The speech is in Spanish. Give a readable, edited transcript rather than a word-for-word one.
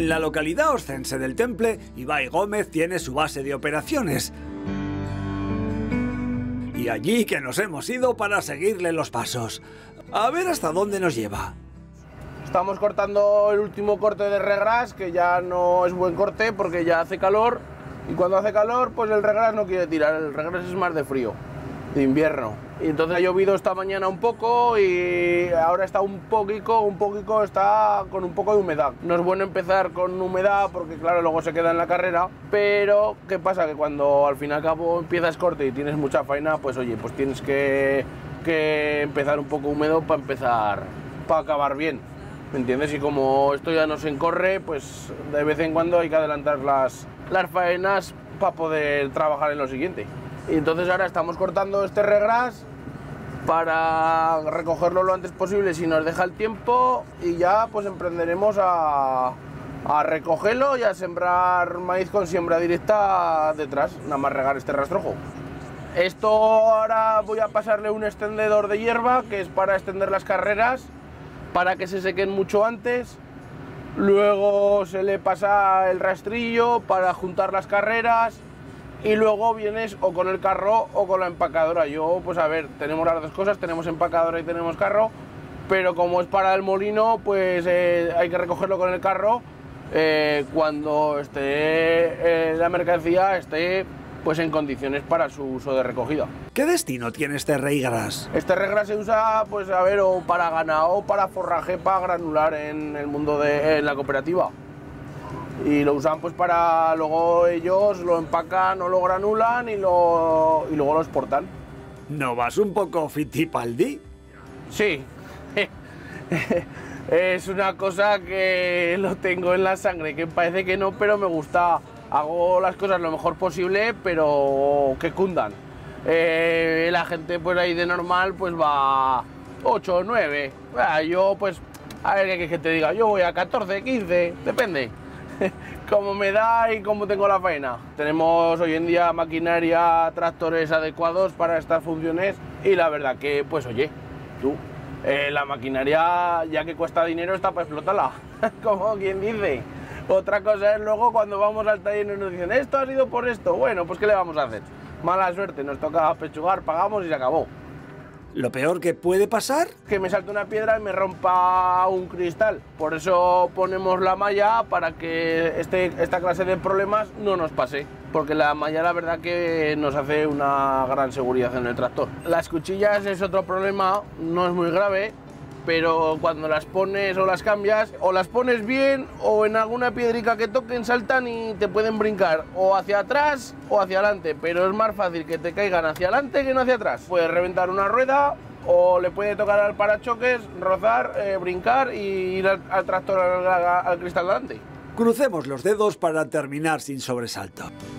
la localidad oscense del Temple, Ibai Gómez tiene su base de operaciones. Y allí que nos hemos ido para seguirle los pasos. A ver hasta dónde nos lleva. Estamos cortando el último corte de regras, que ya no es buen corte porque ya hace calor. Y cuando hace calor, pues el regras no quiere tirar, el regras es más de frío, de invierno. Y entonces ha llovido esta mañana un poco y ahora está un poquito está con un poco de humedad. No es bueno empezar con humedad porque claro, luego se queda en la carrera, pero ¿qué pasa? Que cuando al fin y al cabo empiezas corte y tienes mucha faena, pues oye, pues tienes que empezar un poco húmedo para acabar bien, ¿me entiendes? Y como esto ya no se encorre, pues de vez en cuando hay que adelantar las faenas para poder trabajar en lo siguiente. Y entonces ahora estamos cortando este regras para recogerlo lo antes posible si nos deja el tiempo y ya pues emprenderemos a recogerlo y a sembrar maíz con siembra directa detrás, nada más regar este rastrojo. Esto ahora voy a pasarle un extendedor de hierba que es para extender las carreras, para que se sequen mucho antes. Luego se le pasa el rastrillo para juntar las carreras y luego vienes o con el carro o con la empacadora. Yo, pues a ver, tenemos las dos cosas, tenemos empacadora y tenemos carro, pero como es para el molino, pues hay que recogerlo con el carro cuando esté la mercancía esté pues en condiciones para su uso de recogida. ¿Qué destino tiene este regras? Este regras se usa, pues a ver, o para ganado o para forraje, para granular en el mundo en la cooperativa. Y lo usan pues para, luego ellos lo empacan o lo granulan y luego lo exportan. ¿No vas un poco fitipaldi? Sí, es una cosa que lo tengo en la sangre, que parece que no, pero me gusta. Hago las cosas lo mejor posible, pero que cundan. La gente pues ahí de normal pues va 8 o 9. Yo pues, a ver qué te diga, yo voy a 14, 15, depende. Como me da y cómo tengo la faena. Tenemos hoy en día maquinaria, tractores adecuados para estas funciones y la verdad que, pues oye, tú, la maquinaria ya que cuesta dinero está para explotarla, como quien dice. Otra cosa es luego cuando vamos al taller y nos dicen esto ha sido por esto, bueno, pues ¿qué le vamos a hacer? Mala suerte, nos toca pechugar, pagamos y se acabó. ¿Lo peor que puede pasar? Que me salte una piedra y me rompa un cristal. Por eso ponemos la malla para que esta clase de problemas no nos pase. Porque la malla la verdad que nos hace una gran seguridad en el tractor. Las cuchillas es otro problema, no es muy grave, pero cuando las pones o las cambias, o las pones bien o en alguna piedrica que toquen saltan y te pueden brincar o hacia atrás o hacia adelante, pero es más fácil que te caigan hacia adelante que no hacia atrás. Puedes reventar una rueda o le puede tocar al parachoques, rozar, brincar y ir al tractor al cristal delante. Crucemos los dedos para terminar sin sobresalto.